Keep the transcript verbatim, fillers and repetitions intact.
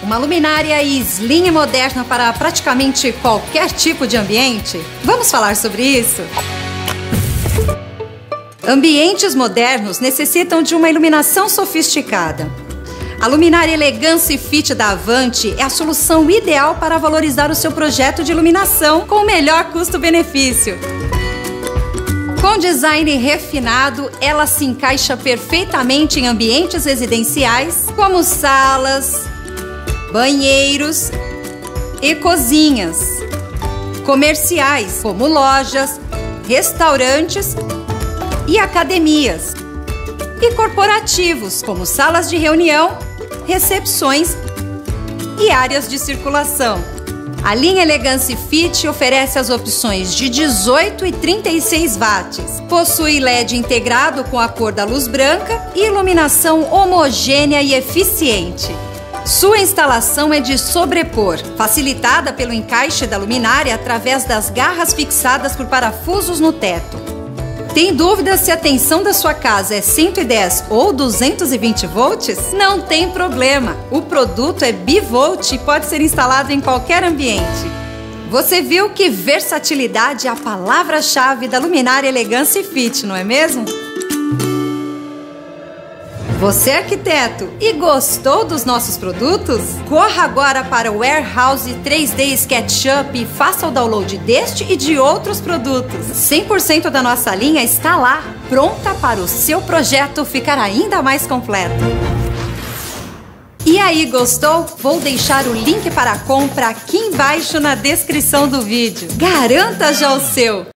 Uma luminária slim e moderna para praticamente qualquer tipo de ambiente? Vamos falar sobre isso? Ambientes modernos necessitam de uma iluminação sofisticada. A luminária Elegance Fit da Avante é a solução ideal para valorizar o seu projeto de iluminação com o melhor custo-benefício. Com design refinado, ela se encaixa perfeitamente em ambientes residenciais, como salas, banheiros e cozinhas, comerciais, como lojas, restaurantes e academias, e corporativos, como salas de reunião, recepções e áreas de circulação. A linha Elegance Fit oferece as opções de dezoito e trinta e seis watts. Possui L E D integrado com a cor da luz branca e iluminação homogênea e eficiente. Sua instalação é de sobrepor, facilitada pelo encaixe da luminária através das garras fixadas por parafusos no teto. Tem dúvida se a tensão da sua casa é cento e dez ou duzentos e vinte volts? Não tem problema! O produto é bivolt e pode ser instalado em qualquer ambiente. Você viu que versatilidade é a palavra-chave da luminária Elegance Fit, não é mesmo? Você é arquiteto e gostou dos nossos produtos? Corra agora para o Warehouse três D SketchUp e faça o download deste e de outros produtos. cem por cento da nossa linha está lá, pronta para o seu projeto ficar ainda mais completo. E aí, gostou? Vou deixar o link para a compra aqui embaixo na descrição do vídeo. Garanta já o seu!